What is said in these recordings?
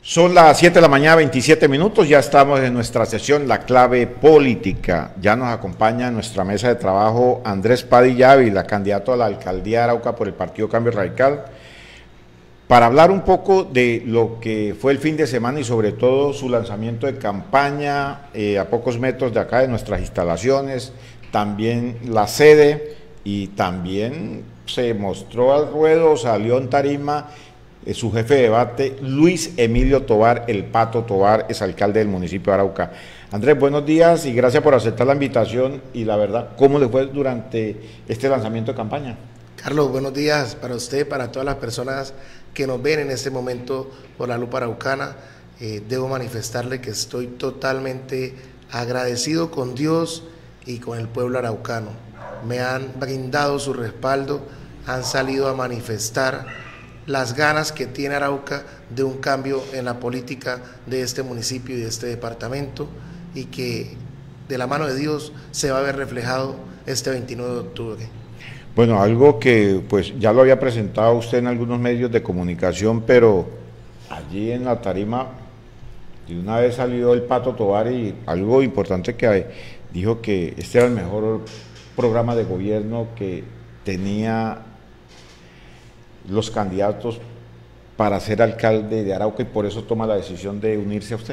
Son las 7 de la mañana, 27 minutos, ya estamos en nuestra sesión La Clave Política. Ya nos acompaña en nuestra mesa de trabajo Andrés Padilla Ávila, candidato a la alcaldía de Arauca por el Partido Cambio Radical, para hablar un poco de lo que fue el fin de semana y sobre todo su lanzamiento de campaña a pocos metros de acá de nuestras instalaciones, también la sede, y también se mostró al ruedo, salió en tarima su jefe de debate, Luis Emilio Tovar, el Pato Tovar, es alcalde del municipio de Arauca. Andrés, buenos días y gracias por aceptar la invitación y la verdad, ¿cómo le fue durante este lanzamiento de campaña? Carlos, buenos días para usted, para todas las personas que nos ven en este momento por la lupa araucana. Debo manifestarle que estoy totalmente agradecido con Dios y con el pueblo araucano. Me han brindado su respaldo, han salido a manifestar las ganas que tiene Arauca de un cambio en la política de este municipio y de este departamento, y que de la mano de Dios se va a ver reflejado este 29 de octubre. Bueno, algo que pues ya lo había presentado usted en algunos medios de comunicación, pero allí en la tarima de una vez salió el Pato Tovar y algo importante que dijo que este era el mejor programa de gobierno que tenía los candidatos para ser alcalde de Arauca y por eso toma la decisión de unirse a usted.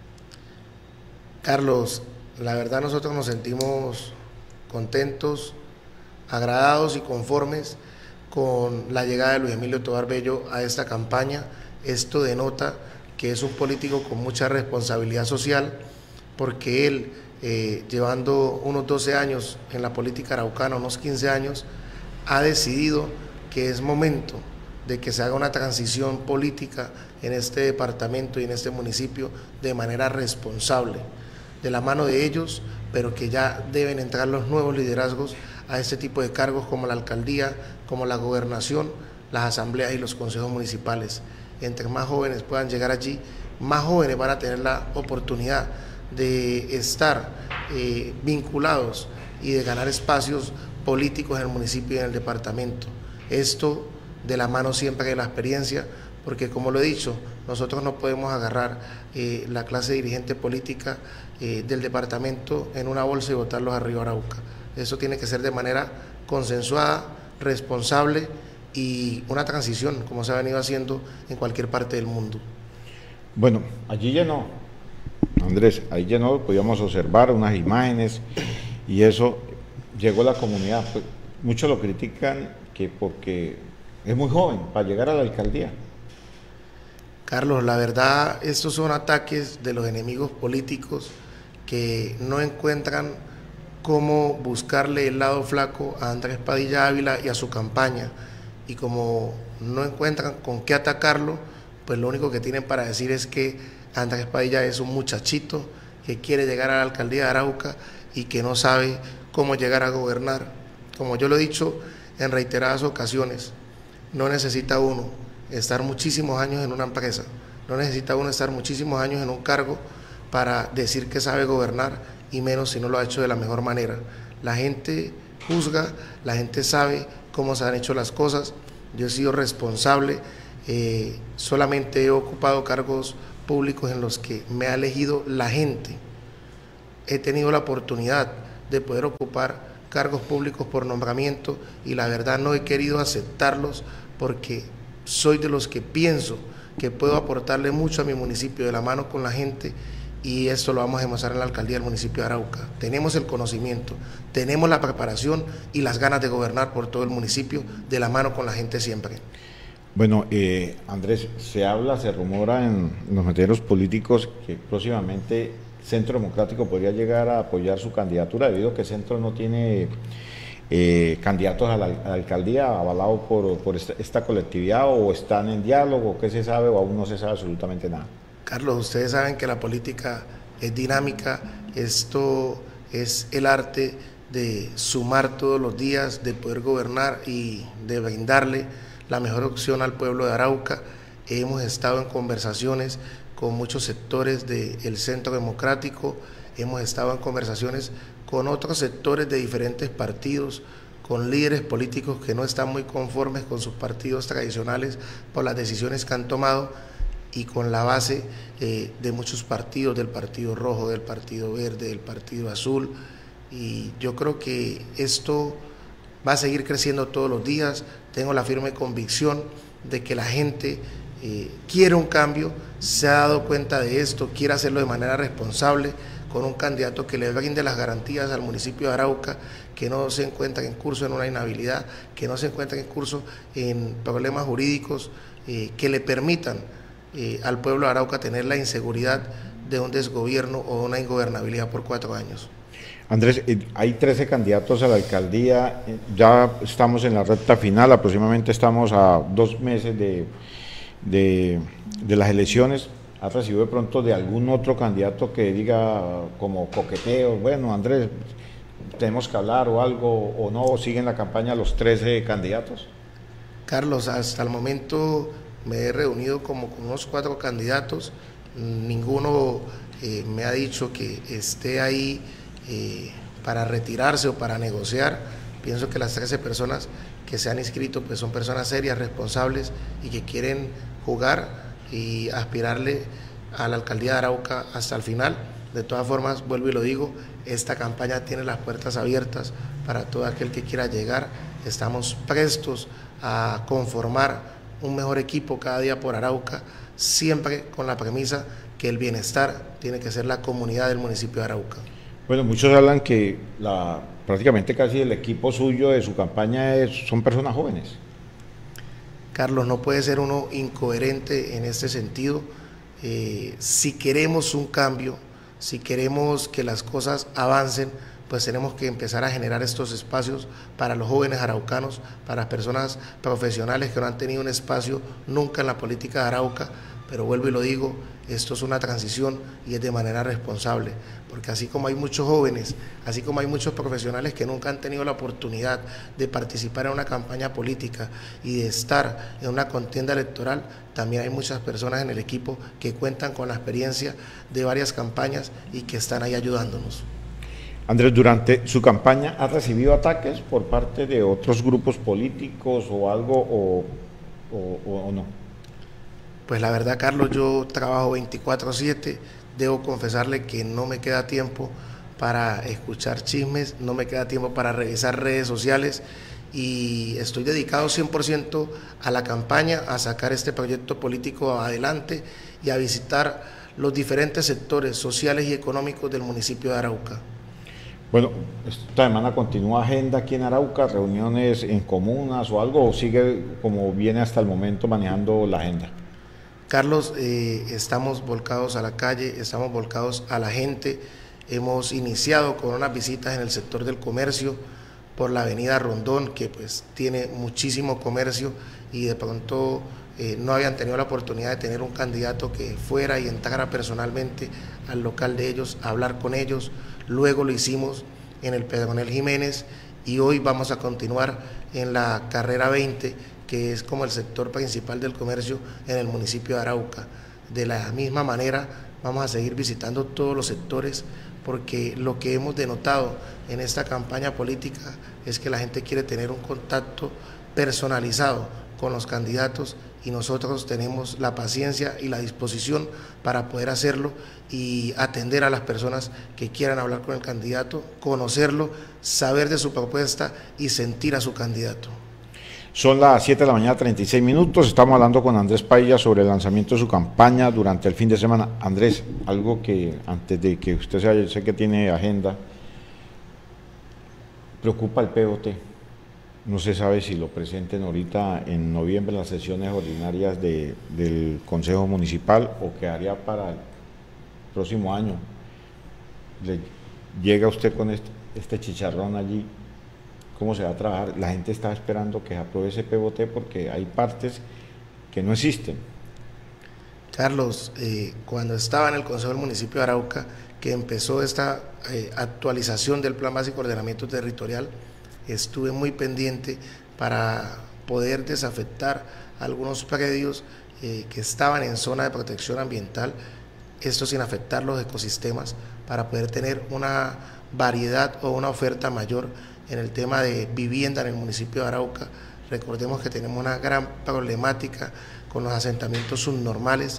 Carlos, la verdad nosotros nos sentimos contentos, agradados y conformes con la llegada de Luis Emilio Tovar Bello a esta campaña. Esto denota que es un político con mucha responsabilidad social, porque él, llevando unos 12 años en la política araucana, unos 15 años, ha decidido que es momento de que se haga una transición política en este departamento y en este municipio de manera responsable, de la mano de ellos, pero que ya deben entrar los nuevos liderazgos a este tipo de cargos como la alcaldía, como la gobernación, las asambleas y los consejos municipales. Entre más jóvenes puedan llegar allí, más jóvenes van a tener la oportunidad de estar vinculados y de ganar espacios políticos en el municipio y en el departamento. Esto de la mano siempre de la experiencia, porque como lo he dicho, nosotros no podemos agarrar la clase dirigente política del departamento en una bolsa y botarlos arriba a Arauca. Eso tiene que ser de manera consensuada, responsable y una transición, como se ha venido haciendo en cualquier parte del mundo. Bueno, allí llenó, Andrés, ahí llenó, podíamos observar unas imágenes y eso llegó a la comunidad. Pues, muchos lo critican que porque es muy joven para llegar a la alcaldía. Carlos, la verdad, estos son ataques de los enemigos políticos que no encuentran cómo buscarle el lado flaco a Andrés Padilla Ávila y a su campaña, y como no encuentran con qué atacarlo, pues lo único que tienen para decir es que Andrés Padilla es un muchachito que quiere llegar a la alcaldía de Arauca y que no sabe cómo llegar a gobernar. Como yo lo he dicho en reiteradas ocasiones, no necesita uno estar muchísimos años en una empresa, no necesita uno estar muchísimos años en un cargo para decir que sabe gobernar, y menos si no lo ha hecho de la mejor manera. La gente juzga, la gente sabe cómo se han hecho las cosas. Yo he sido responsable, solamente he ocupado cargos públicos en los que me ha elegido la gente. He tenido la oportunidad de poder ocupar cargos públicos por nombramiento y la verdad no he querido aceptarlos porque soy de los que pienso que puedo aportarle mucho a mi municipio de la mano con la gente, y esto lo vamos a demostrar en la alcaldía del municipio de Arauca. Tenemos el conocimiento, tenemos la preparación y las ganas de gobernar por todo el municipio de la mano con la gente siempre. Bueno, Andrés, se rumora en los medios políticos que próximamente Centro Democrático podría llegar a apoyar su candidatura, debido a que Centro no tiene candidatos a la alcaldía avalados por esta colectividad, o están en diálogo, ¿qué se sabe o aún no se sabe absolutamente nada? Carlos, ustedes saben que la política es dinámica, esto es el arte de sumar todos los días, de poder gobernar y de brindarle la mejor opción al pueblo de Arauca. Hemos estado en conversaciones con muchos sectores del Centro Democrático, hemos estado en conversaciones con otros sectores de diferentes partidos, con líderes políticos que no están muy conformes con sus partidos tradicionales por las decisiones que han tomado, y con la base de muchos partidos, del Partido Rojo, del Partido Verde, del Partido Azul, y yo creo que esto va a seguir creciendo todos los días. Tengo la firme convicción de que la gente quiere un cambio, se ha dado cuenta de esto, quiere hacerlo de manera responsable, con un candidato que le brinde las garantías al municipio de Arauca, que no se encuentra en curso en una inhabilidad, que no se encuentra en curso en problemas jurídicos que le permitan al pueblo de Arauca tener la inseguridad de un desgobierno o una ingobernabilidad por 4 años. Andrés, hay 13 candidatos a la alcaldía, ya estamos en la recta final, aproximadamente estamos a 2 meses de las elecciones. ¿Has recibido de pronto de algún otro candidato que diga como coqueteo, bueno, Andrés, tenemos que hablar o algo, o no, o siguen la campaña los 13 candidatos? Carlos, hasta el momento me he reunido como con unos 4 candidatos, ninguno me ha dicho que esté ahí para retirarse o para negociar. Pienso que las 13 personas que se han inscrito pues son personas serias, responsables y que quieren jugar y aspirarle a la alcaldía de Arauca hasta el final. De todas formas, vuelvo y lo digo, esta campaña tiene las puertas abiertas para todo aquel que quiera llegar. Estamos prestos a conformar un mejor equipo cada día por Arauca, siempre con la premisa que el bienestar tiene que ser la comunidad del municipio de Arauca. Bueno, muchos hablan que prácticamente casi el equipo suyo de su campaña son personas jóvenes. Carlos, no puede ser uno incoherente en este sentido. Si queremos un cambio, si queremos que las cosas avancen, pues tenemos que empezar a generar estos espacios para los jóvenes araucanos, para las personas profesionales que no han tenido un espacio nunca en la política de Arauca. Pero vuelvo y lo digo, esto es una transición y es de manera responsable, porque así como hay muchos jóvenes, así como hay muchos profesionales que nunca han tenido la oportunidad de participar en una campaña política y de estar en una contienda electoral, también hay muchas personas en el equipo que cuentan con la experiencia de varias campañas y que están ahí ayudándonos. Andrés, durante su campaña, ¿ha recibido ataques por parte de otros grupos políticos o algo o no? Pues la verdad, Carlos, yo trabajo 24/7, debo confesarle que no me queda tiempo para escuchar chismes, no me queda tiempo para revisar redes sociales y estoy dedicado 100% a la campaña, a sacar este proyecto político adelante y a visitar los diferentes sectores sociales y económicos del municipio de Arauca. Bueno, esta semana continúa agenda aquí en Arauca, reuniones en comunas o algo, o sigue como viene hasta el momento manejando la agenda. Carlos, estamos volcados a la calle, estamos volcados a la gente, hemos iniciado con unas visitas en el sector del comercio por la avenida Rondón, que pues tiene muchísimo comercio y de pronto no habían tenido la oportunidad de tener un candidato que fuera y entrara personalmente al local de ellos, a hablar con ellos. Luego lo hicimos en el Pedronel Jiménez y hoy vamos a continuar en la carrera 20, que es como el sector principal del comercio en el municipio de Arauca. De la misma manera vamos a seguir visitando todos los sectores porque lo que hemos denotado en esta campaña política es que la gente quiere tener un contacto personalizado con los candidatos y nosotros tenemos la paciencia y la disposición para poder hacerlo y atender a las personas que quieran hablar con el candidato, conocerlo, saber de su propuesta y sentir a su candidato. Son las 7 de la mañana, 36 minutos. Estamos hablando con Andrés Padilla sobre el lanzamiento de su campaña durante el fin de semana. Andrés, algo que antes de que usted se vaya, sé que tiene agenda, preocupa el POT. No se sabe si lo presenten ahorita en noviembre en las sesiones ordinarias del Consejo Municipal o quedaría para el próximo año. Llega usted con este chicharrón allí. ¿Cómo se va a trabajar? La gente está esperando que se apruebe ese POT porque hay partes que no existen. Carlos, cuando estaba en el Consejo del Municipio de Arauca, que empezó esta actualización del Plan Básico de Ordenamiento Territorial, estuve muy pendiente para poder desafectar algunos predios que estaban en zona de protección ambiental, esto sin afectar los ecosistemas, para poder tener una variedad o una oferta mayor en el tema de vivienda en el municipio de Arauca. Recordemos que tenemos una gran problemática con los asentamientos subnormales,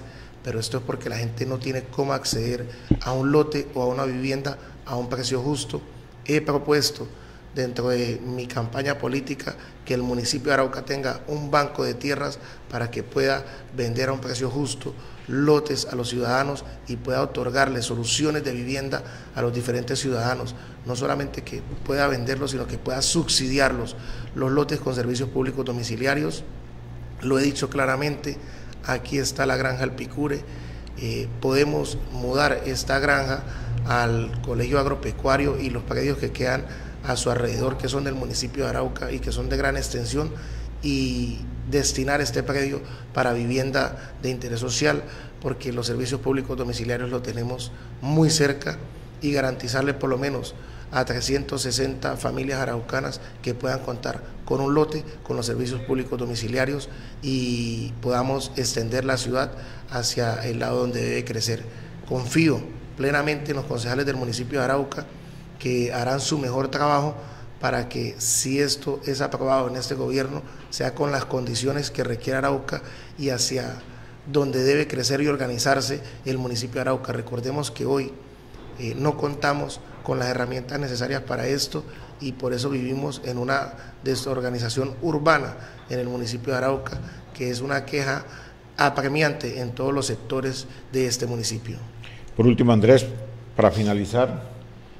pero esto es porque la gente no tiene cómo acceder a un lote o a una vivienda a un precio justo. He propuesto dentro de mi campaña política que el municipio de Arauca tenga un banco de tierras para que pueda vender a un precio justo lotes a los ciudadanos y pueda otorgarle soluciones de vivienda a los diferentes ciudadanos, no solamente que pueda venderlos, sino que pueda subsidiarlos, los lotes con servicios públicos domiciliarios. Lo he dicho claramente, aquí está la granja El Picure, podemos mudar esta granja al colegio agropecuario y los predios que quedan a su alrededor, que son del municipio de Arauca y que son de gran extensión, y destinar este predio para vivienda de interés social, porque los servicios públicos domiciliarios los tenemos muy cerca, y garantizarle por lo menos a 360 familias araucanas que puedan contar con un lote, con los servicios públicos domiciliarios, y podamos extender la ciudad hacia el lado donde debe crecer. Confío plenamente en los concejales del municipio de Arauca, que harán su mejor trabajo para que, si esto es aprobado en este gobierno, sea con las condiciones que requiere Arauca y hacia donde debe crecer y organizarse el municipio de Arauca. Recordemos que hoy no contamos con las herramientas necesarias para esto, y por eso vivimos en una desorganización urbana en el municipio de Arauca, que es una queja apremiante en todos los sectores de este municipio. Por último, Andrés, para finalizar,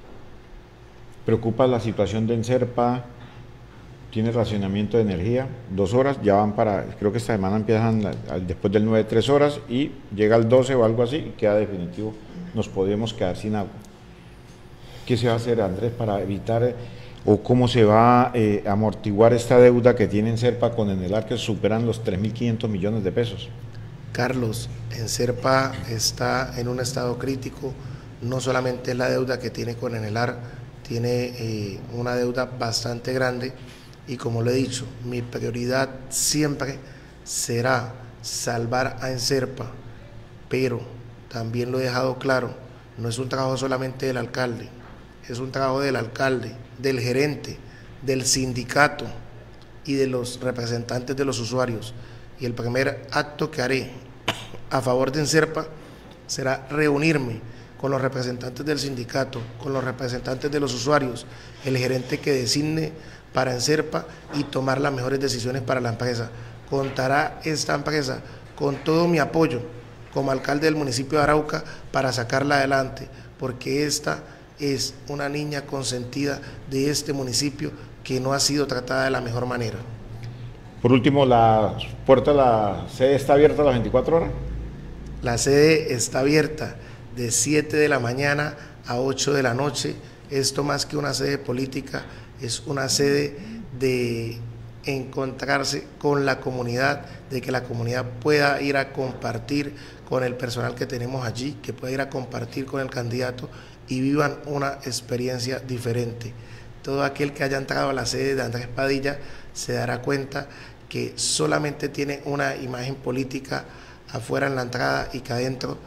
preocupa la situación de Enserpa. Tiene racionamiento de energía, 2 horas, ya van para, creo que esta semana empiezan después del 9, 3 horas, y llega al 12 o algo así y queda definitivo, nos podemos quedar sin agua. ¿Qué se va a hacer, Andrés, para evitar o cómo se va a amortiguar esta deuda que tiene Enserpa con Enelar, que superan los 3.500 millones de pesos? Carlos, Enserpa está en un estado crítico, no solamente es la deuda que tiene con Enelar, tiene una deuda bastante grande, y como lo he dicho, mi prioridad siempre será salvar a Enserpa, pero también lo he dejado claro, no es un trabajo solamente del alcalde, es un trabajo del alcalde, del gerente, del sindicato y de los representantes de los usuarios. Y el primer acto que haré a favor de Enserpa será reunirme con los representantes del sindicato, con los representantes de los usuarios, el gerente que designe para Enserpa, y tomar las mejores decisiones para la empresa. Contará esta empresa con todo mi apoyo como alcalde del municipio de Arauca para sacarla adelante, porque esta es una niña consentida de este municipio que no ha sido tratada de la mejor manera. Por último, ¿la puerta de la sede está abierta a las 24 horas? La sede está abierta de 7 de la mañana a 8 de la noche. Esto, más que una sede política, es una sede de encontrarse con la comunidad, de que la comunidad pueda ir a compartir con el personal que tenemos allí, que pueda ir a compartir con el candidato y vivan una experiencia diferente. Todo aquel que haya entrado a la sede de Andrés Padilla se dará cuenta que solamente tiene una imagen política afuera en la entrada, y que adentro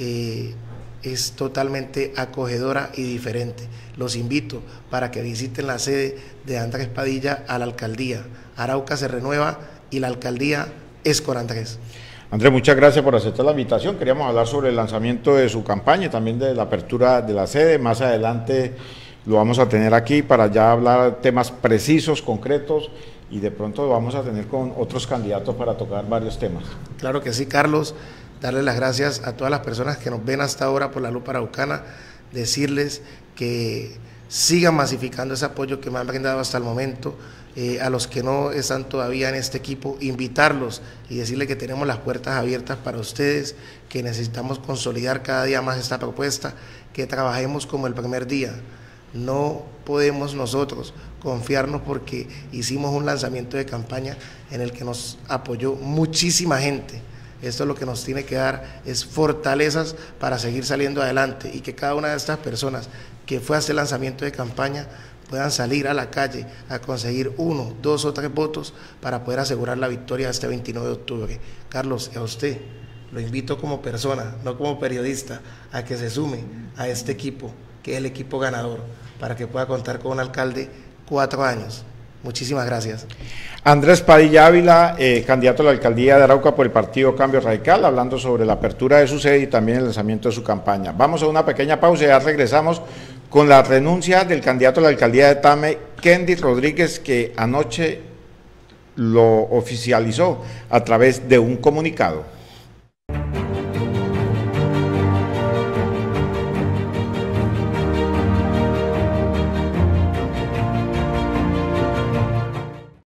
es totalmente acogedora y diferente. Los invito para que visiten la sede de Andrés Padilla a la alcaldía. Arauca se renueva y la alcaldía es con Andrés. Andrés, muchas gracias por aceptar la invitación. Queríamos hablar sobre el lanzamiento de su campaña y también de la apertura de la sede. Más adelante lo vamos a tener aquí para ya hablar temas precisos, concretos, y de pronto lo vamos a tener con otros candidatos para tocar varios temas. Claro que sí, Carlos. Darle las gracias a todas las personas que nos ven hasta ahora por la Lupa Araucana, decirles que sigan masificando ese apoyo que me han brindado hasta el momento. A los que no están todavía en este equipo, invitarlos y decirles que tenemos las puertas abiertas para ustedes, que necesitamos consolidar cada día más esta propuesta, que trabajemos como el primer día. No podemos nosotros confiarnos porque hicimos un lanzamiento de campaña en el que nos apoyó muchísima gente. Esto lo que nos tiene que dar es fortalezas para seguir saliendo adelante, y que cada una de estas personas que fue a este lanzamiento de campaña puedan salir a la calle a conseguir 1, 2 o 3 votos para poder asegurar la victoria este 29 de octubre. Carlos, y a usted lo invito como persona, no como periodista, a que se sume a este equipo, que es el equipo ganador, para que pueda contar con un alcalde 4 años, Muchísimas gracias. Andrés Padilla Ávila, candidato a la alcaldía de Arauca por el partido Cambio Radical, hablando sobre la apertura de su sede y también el lanzamiento de su campaña. Vamos a una pequeña pausa y ya regresamos con la renuncia del candidato a la alcaldía de Tame, Kendy Rodríguez, que anoche lo oficializó a través de un comunicado.